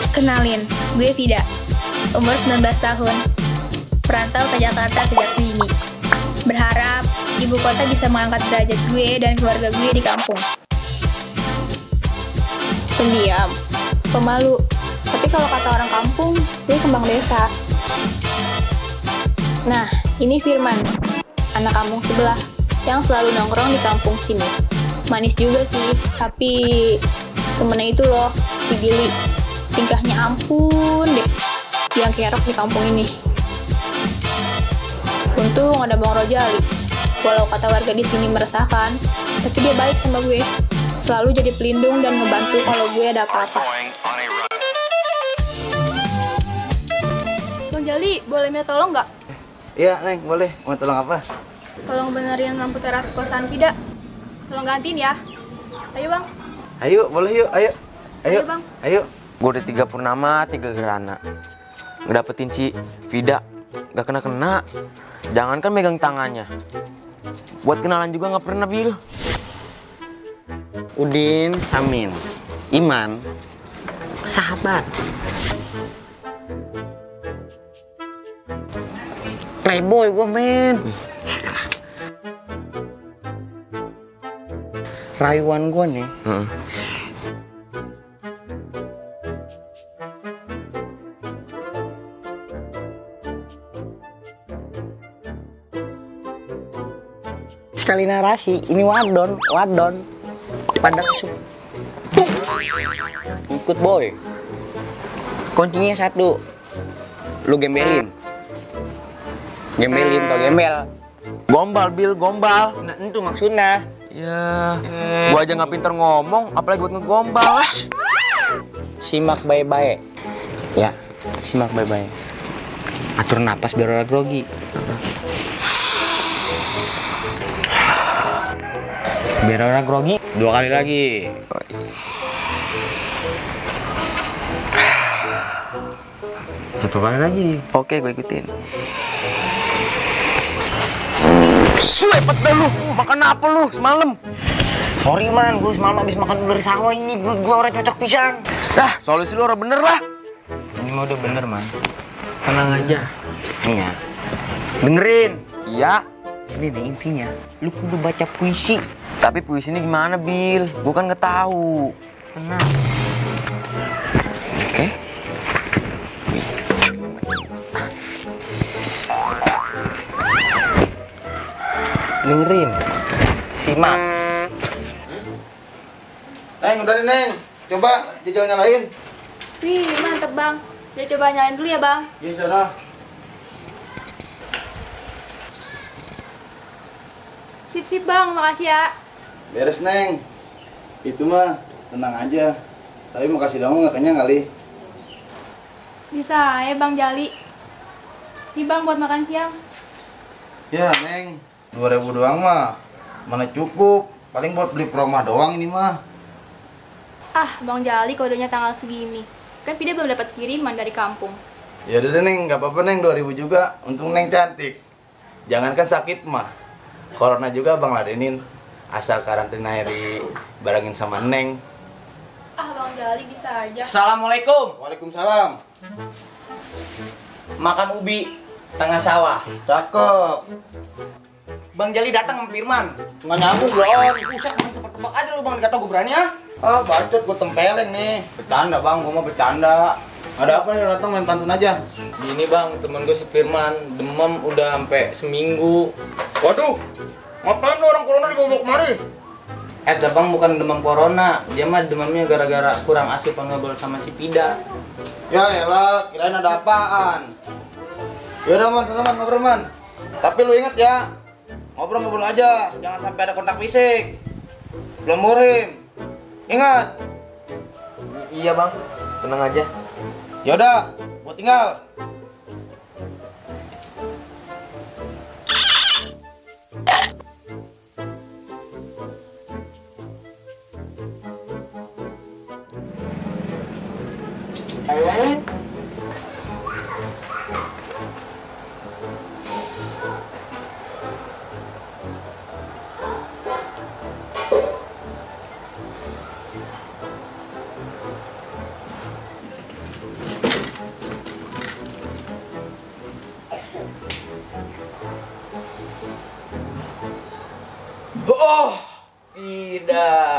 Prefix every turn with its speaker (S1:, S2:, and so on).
S1: Kenalin, gue Vida, umur 19 tahun, perantau ke Jakarta sejak dini. Berharap ibu kota bisa mengangkat derajat gue dan keluarga gue di kampung. Pendiam, pemalu, tapi kalau kata orang kampung, gue kembang desa. Nah, ini Firman, anak kampung sebelah, yang selalu nongkrong di kampung sini. Manis juga sih, tapi temennya itu loh, si Billy. Tingkahnya ampun deh, yang kerok di kampung ini. Untung ada Bang Rojali. Walau kata warga di sini meresahkan, tapi dia baik sama gue. Selalu jadi pelindung dan ngebantu kalau gue ada apa-apa. Bang Jali, boleh minta tolong nggak?
S2: Iya, Neng, boleh. Mau tolong apa?
S1: Tolong benerin lampu teras kosan Vida. Tolong gantiin ya. Ayo, Bang.
S2: Ayo, boleh yuk. Ayo.
S1: Ayo, Bang.
S2: Ayo.
S3: Gue udah 3 purnama, 3 gerhana. Ngedapetin si Vida, gak kena-kena. Jangankan megang tangannya. Buat kenalan juga gak pernah, Bil.
S4: Udin, Samin, Iman, sahabat. Playboy gue, men. Rayuan gue nih. Sekali narasi, ini wadon. Pada kesuk. Ikut boy. Kuncinya 1. Lu gembelin. Gembelin atau gembel.
S3: Gombal, Bil, gombal.
S4: Nah, itu maksudnya.
S3: Ya, gua aja gak pinter ngomong, apalagi buat ngegombal.
S4: Simak baik-baik. Ya, simak baik-baik. Atur napas biar ora grogi. Biar ora grogi, 2 kali lagi. Satu kali lagi.
S2: Oke, gue ikutin.
S3: Suepet dah lu, makan apa lu semalam?
S4: Sorry man, gue semalam habis makan dari sawah ini, gue orang cocok pisang.
S3: Dah, solusi lu orang bener lah.
S4: Ini mah udah bener man. Tenang aja. Nih ya. Dengerin.
S3: Iya.
S4: Ini nih intinya, lu kudu baca puisi.
S3: Tapi puisi ini gimana, Bil? Gua kan nggak tahu.
S4: Tenang. Oke. Dengerin. Simak.
S2: Neng, udah nih, Neng. Coba jajal nyalain.
S1: Wih, mantep, Bang. Udah coba nyalain dulu ya, Bang.
S2: Iya, sana.
S1: Sip, Bang. Makasih ya.
S2: Beres, Neng. Itu mah tenang aja. Tapi makasih dong, nggak kenyang kali.
S1: Bisa ya, Bang Jali. Nih, Bang, buat makan siang.
S2: Ya, Neng. 2.000 doang mah. Mana cukup. Paling buat beli promah doang ini mah.
S1: Ah, Bang Jali kodenya tanggal segini. Kan Vida belum dapat kiriman dari kampung.
S2: Ya udah deh, Neng, nggak apa-apa, Neng, 2.000 juga. Untung Neng cantik. Jangankan sakit mah, corona juga Bang ladenin. Asal karantina hari barengin sama Neng.
S1: Ah, Bang Jali bisa aja.
S4: Assalamualaikum.
S2: Waalaikumsalam.
S4: Makan ubi tengah sawah.
S2: Cakep.
S4: Bang Jali datang sama Firman.
S2: Nggak nyambung belum?
S4: Buset, tebak-tebak aja lu Bang, kata gue berani ya.
S2: Ah, bacot, gue tempeleng nih.
S4: Bercanda Bang, gue mau bercanda.
S2: Ada apa nih, datang main pantun aja.
S4: Gini Bang, temen gue si Firman demam udah sampai seminggu.
S2: Waduh, ngapain lu orang corona dibawa kemari?
S4: Bang bukan demam corona, dia mah demamnya gara-gara kurang asupan ngobrol sama si Pida.
S2: Ya elah, kirain ada apaan. Yaudah man, sana man, ngobrol man. Tapi lu inget ya, ngobrol-ngobrol aja, jangan sampai ada kontak fisik. Belum murim. Ingat.
S3: Iya, Bang. Tenang aja.
S2: Yaudah, gua tinggal.
S3: Oh, Vida.